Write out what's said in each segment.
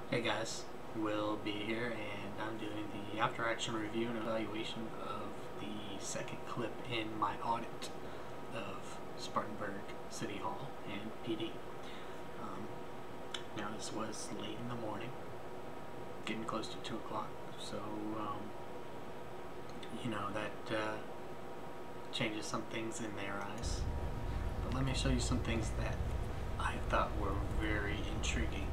Hey guys, Will be here, and I'm doing the after action review and evaluation of the second clip in my audit of Spartanburg City Hall and PD. Now this was late in the morning, getting close to 2 o'clock, so that changes some things in their eyes. But let me show you some things that I thought were very intriguing.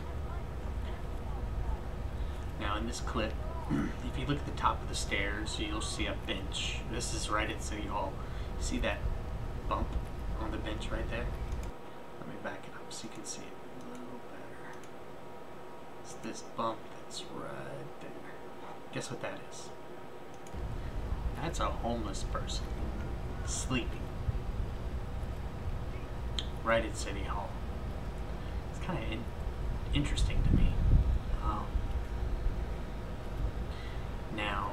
Now in this clip, if you look at the top of the stairs, you'll see a bench. This is right at City Hall. See that bump on the bench right there? Let me back it up so you can see it a little better. It's this bump that's right there. Guess what that is? That's a homeless person sleeping right at City Hall. It's kind of interesting to me. Now,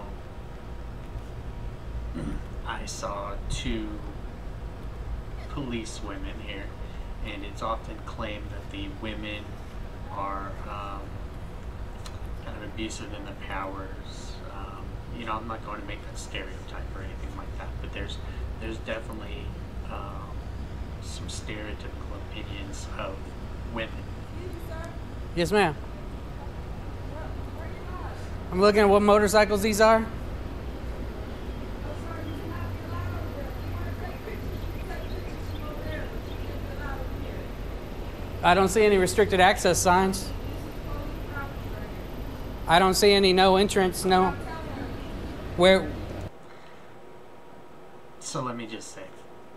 I saw two police women here, and it's often claimed that the women are kind of abusive in their powers. I'm not going to make that stereotype or anything like that, but there's definitely some stereotypical opinions of women. Yes, ma'am. I'm looking at what motorcycles these are. I don't see any restricted access signs. I don't see any no entrance, no. Where? So let me just say,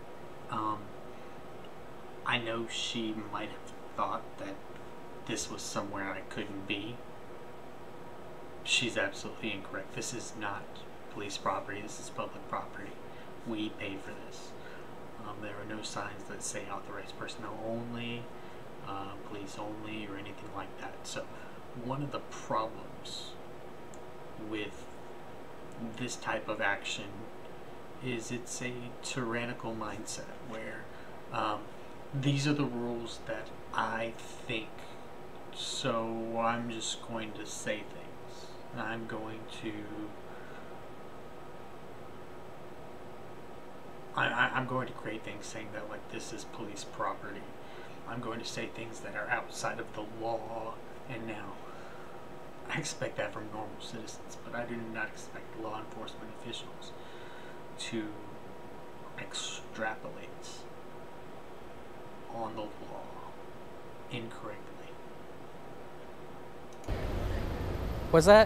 I know she might have thought that this was somewhere I couldn't be. She's absolutely incorrect. This is not police property. This is public property. We pay for this. There are no signs that say authorized personnel only, police only, or anything like that. So one of the problems with this type of action is it's a tyrannical mindset where these are the rules that I think, so I'm just going to say things. I'm going to I'm going to create things saying that like this is police property. I'm going to say things that are outside of the law, and now I expect that from normal citizens, but I do not expect law enforcement officials to extrapolate on the law incorrectly. What's that?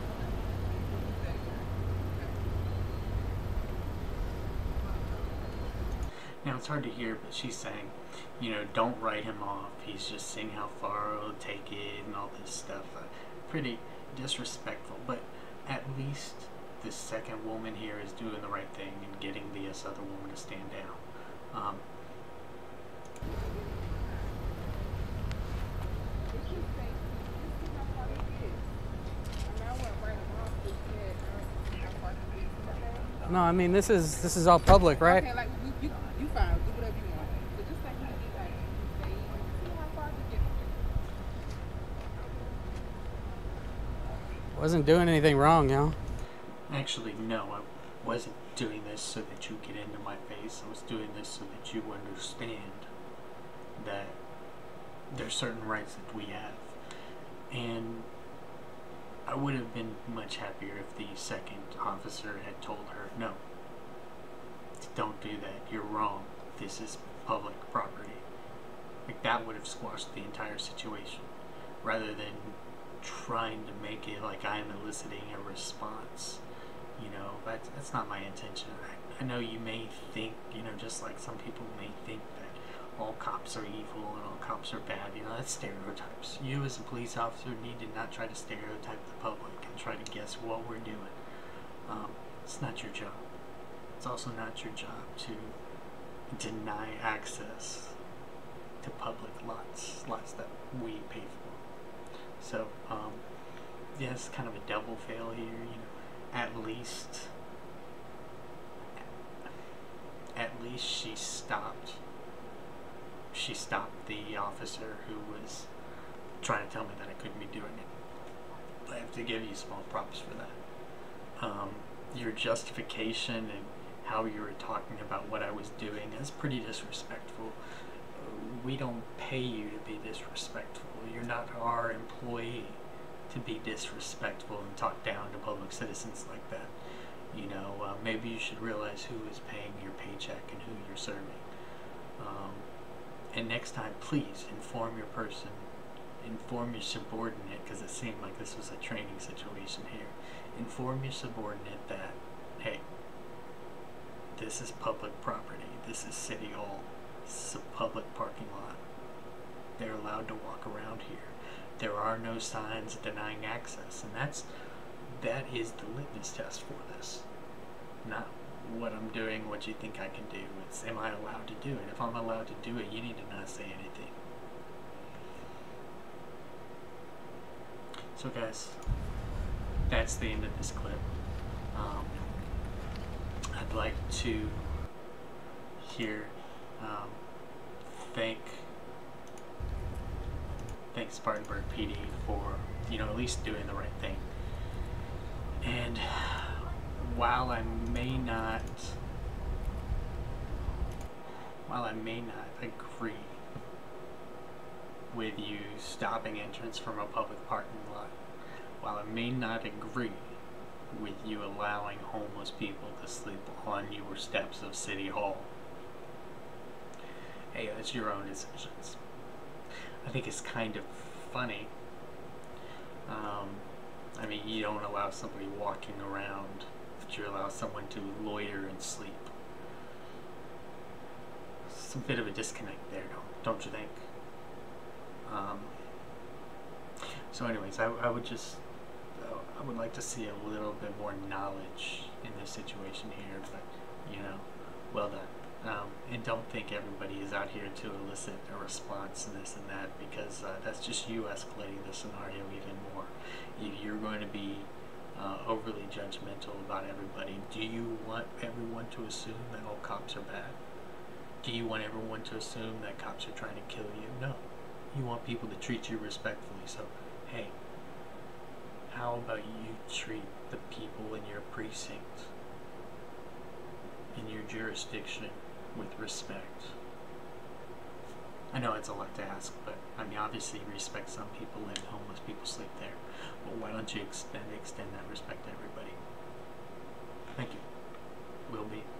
Now it's hard to hear, but she's saying, don't write him off. He's just seeing how far it'll take it and all this stuff. Pretty disrespectful, but at least this second woman here is doing the right thing and getting this other woman to stand down. No, I mean this is all public, right? Okay, like you fine, do whatever you want. But just like see how far you get. Wasn't doing anything wrong, yo. Actually, no, I wasn't doing this so that you get into my face. I was doing this so that you understand that there's certain rights that we have. And I would have been much happier if the second officer had told her, no, don't do that, you're wrong, this is public property. Like, that would have squashed the entire situation, rather than trying to make it like I'm eliciting a response. That's not my intention. I know you may think, just like some people may think that all cops are evil and all cops are bad. That's stereotypes. You as a police officer need to not try to stereotype the public and try to guess what we're doing. It's not your job. It's also not your job to deny access to public lots that we pay for. So, yeah, it's kind of a double fail here. At least she stopped the officer who was trying to tell me that I couldn't be doing it. I have to give you small props for that. Your justification and how you were talking about what I was doing is pretty disrespectful. We don't pay you to be disrespectful. You're not our employee to be disrespectful and talk down to public citizens like that. You know, maybe you should realize who is paying your paycheck and who you're serving. And next time, please inform your person, inform your subordinate, because it seemed like this was a training situation here. Inform your subordinate that, hey, this is public property. This is City Hall. This is a public parking lot. They're allowed to walk around here. There are no signs denying access, and that is the litmus test for this. Not what I'm doing, what you think I can do. It's, am I allowed to do it? If I'm allowed to do it, you need to not say anything. So guys, that's the end of this clip. I'd like to here thank Spartanburg PD for, you know, at least doing the right thing. And while I may not agree with you stopping entrance from a public parking lot, while I may not agree with you allowing homeless people to sleep on your steps of City Hall, hey, that's your own decisions. I think it's kind of funny. I mean, you don't allow somebody walking around, but you allow someone to loiter and sleep. It's a bit of a disconnect there, don't you think? So anyways, I would like to see a little bit more knowledge in this situation here, but, you know, well done. And don't think everybody is out here to elicit a response and this and that, because that's just you escalating the scenario even more. You're going to be overly judgmental about everybody. Do you want everyone to assume that all cops are bad? Do you want everyone to assume that cops are trying to kill you? No. You want people to treat you respectfully. So, hey, how about you treat the people in your precinct, in your jurisdiction, with respect? I know it's a lot to ask, but I mean, obviously respect some people and homeless people sleep there. But why don't you extend that respect to everybody? Thank you. Will be.